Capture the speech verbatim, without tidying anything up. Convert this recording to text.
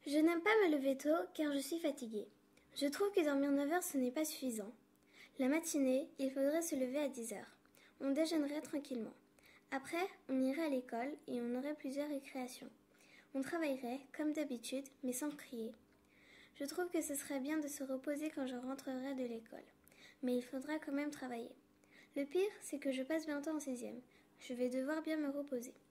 Je n'aime pas me lever tôt car je suis fatiguée. Je trouve que dormir neuf heures ce n'est pas suffisant. La matinée, il faudrait se lever à dix heures. On déjeunerait tranquillement. Après, on irait à l'école et on aurait plusieurs récréations. On travaillerait, comme d'habitude, mais sans crier. Je trouve que ce serait bien de se reposer quand je rentrerai de l'école. Mais il faudra quand même travailler. Le pire, c'est que je passe bientôt en sixième. Je vais devoir bien me reposer.